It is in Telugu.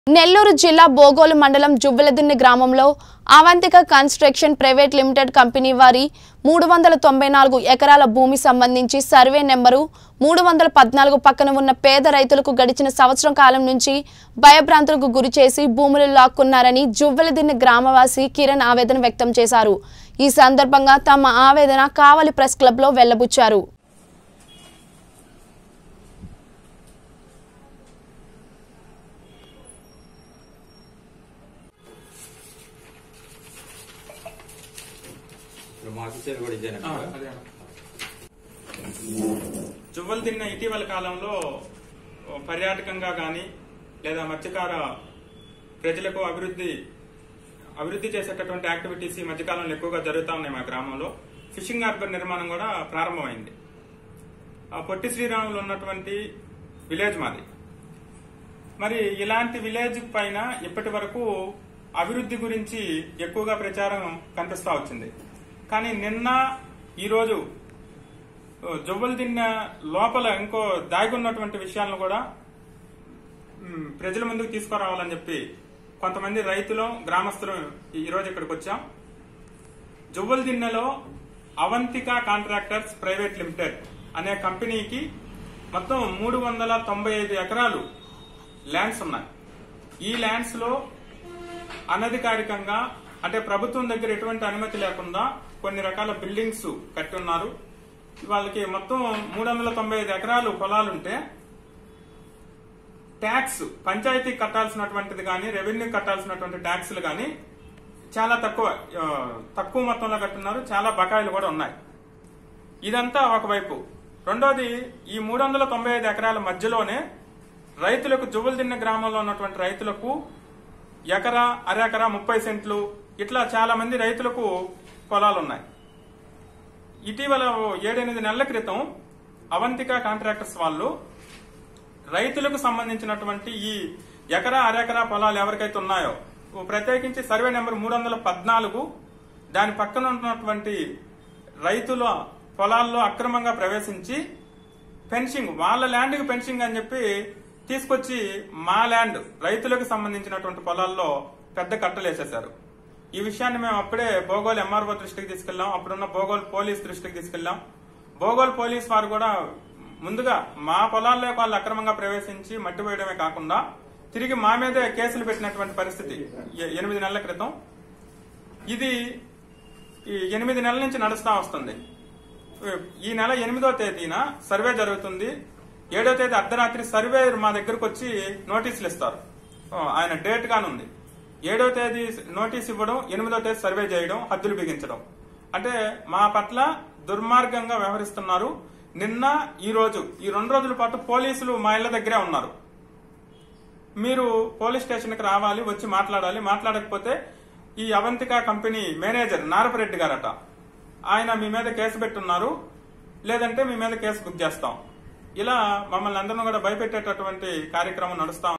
నెల్లూరు జిల్లా బోగోలు మండలం జువ్వెలదిన్నె గ్రామంలో Avantika construction private limited company వారి 394 ఎకరాల భూమి సంబంధించి సర్వే నెంబరు 314 పక్కన ఉన్న పేద రైతులకు గడిచిన సంవత్సరం కాలం నుంచి భయభ్రాంతులకు గురిచేసి భూములు లాక్కున్నారని జువ్వెలదిన్నె గ్రామవాసి కిరణ్ ఆవేదన వ్యక్తం చేశారు। ఈ సందర్భంగా తమ ఆవేదన కావలి ప్రెస్ క్లబ్ లో వెల్లబుచ్చారు। జువ్వెలదిన్నె ఇటీవల కాలంలో పర్యాటకంగా గాని లేదా మత్స్యకార ప్రజలకు అభివృద్ధి చేసేటటువంటి యాక్టివిటీస్ ఈ మధ్యకాలంలో ఎక్కువగా జరుగుతూ ఉన్నాయి। మా గ్రామంలో ఫిషింగ్ హార్బర్ నిర్మాణం కూడా ప్రారంభమైంది। పొట్టి శ్రీరాములు ఉన్నటువంటి విలేజ్ మాది। మరి ఇలాంటి విలేజ్ పైన ఇప్పటి వరకు అభివృద్ధి గురించి ఎక్కువగా ప్రచారం కనిపిస్తా వచ్చింది। కానీ నిన్న ఈరోజు జువ్వెలదిన్నె లోపల ఇంకో దాగి ఉన్నటువంటి విషయాలను కూడా ప్రజల ముందుకు తీసుకురావాలని చెప్పి కొంతమంది రైతులు గ్రామస్తులు ఈరోజు ఇక్కడికి వచ్చాం। జువ్వెలదిన్నెలో అవంతిక కాంట్రాక్టర్స్ ప్రైవేట్ లిమిటెడ్ అనే కంపెనీకి మొత్తం 395 ఎకరాలు ల్యాండ్స్ ఉన్నాయి। ఈ ల్యాండ్స్ లో అనధికారికంగా అంటే ప్రభుత్వం దగ్గర ఎటువంటి అనుమతి లేకుండా కొన్ని రకాల బిల్డింగ్స్ కట్టి ఉన్నారు। వాళ్ళకి మొత్తం 395 ఎకరాలు పొలాలుంటే ట్యాక్స్ పంచాయతీ కట్టాల్సినటువంటిది కానీ రెవెన్యూ కట్టాల్సినటువంటి ట్యాక్స్లు కానీ చాలా తక్కువ మొత్తంలో కట్టున్నారు। చాలా బకాయిలు కూడా ఉన్నాయి। ఇదంతా ఒకవైపు। రెండోది, ఈ 395 ఎకరాల మధ్యలోనే రైతులకు జువ్వెలదిన్నె గ్రామంలో ఉన్నటువంటి రైతులకు ఎకరా అరెకరా 30 సెంట్లు ఇట్లా చాలా మంది రైతులకు పొలాలున్నాయి। ఇటీవల 7-8 నెలల క్రితం అవంతిక కాంట్రాక్టర్స్ వాళ్ళు రైతులకు సంబంధించినటువంటి ఈ ఎకరా అరెకరా పొలాలు ఎవరికైతే ఉన్నాయో ప్రత్యేకించి సర్వే నెంబర్ 314 దాని పక్కన ఉన్నటువంటి రైతుల పొలాల్లో అక్రమంగా ప్రవేశించి ఫెన్సింగ్ వాళ్ళ ల్యాండ్కి ఫెన్సింగ్ అని చెప్పి తీసుకొచ్చి మా ల్యాండ్ రైతులకు సంబంధించినటువంటి పొలాల్లో పెద్ద కట్టలేసేశారు। ఈ విషయాన్ని మేము అప్పుడే బోగోలు ఎంఆర్ఓ దృష్టికి తీసుకెళ్లాం। అప్పుడున్న బోగోలు పోలీస్ దృష్టికి తీసుకెళ్లాం। బోగోలు పోలీస్ వారు కూడా ముందుగా మా పొలాల్లోకి వాళ్ళు అక్రమంగా ప్రవేశించి మట్టి వేయడమే కాకుండా తిరిగి మా మీదే కేసులు పెట్టినటువంటి పరిస్థితి 8 నెలల క్రితం। ఇది 8 నెలల నుంచి నడుస్తా వస్తుంది। ఈ నెల 8వ తేదీన సర్వే జరుగుతుంది। 7వ తేదీ అర్ధరాత్రి సర్వే మా దగ్గరకు వచ్చి నోటీసులు ఇస్తారు। ఆయన డేట్ గానుంది। 7వ తేదీ నోటీస్ ఇవ్వడం, 8వ తేదీ సర్వే చేయడం, హద్దులు బిగించడం అంటే మా పట్ల దుర్మార్గంగా వ్యవహరిస్తున్నారు। నిన్న ఈ రోజు ఈ 2 రోజుల పాటు పోలీసులు మా ఇళ్ల దగ్గరే ఉన్నారు। మీరు పోలీస్ స్టేషన్ కి రావాలి, వచ్చి మాట్లాడాలి, మాట్లాడకపోతే ఈ అవంతిక కంపెనీ మేనేజర్ నారపరెడ్డి గారట ఆయన మీ మీద కేసు పెట్టున్నారు, లేదంటే మీ మీద కేసు బుక్ చేస్తాం, ఇలా మమ్మల్ని అందరినీ కూడా భయపెట్టేటటువంటి కార్యక్రమం నడుస్తాం।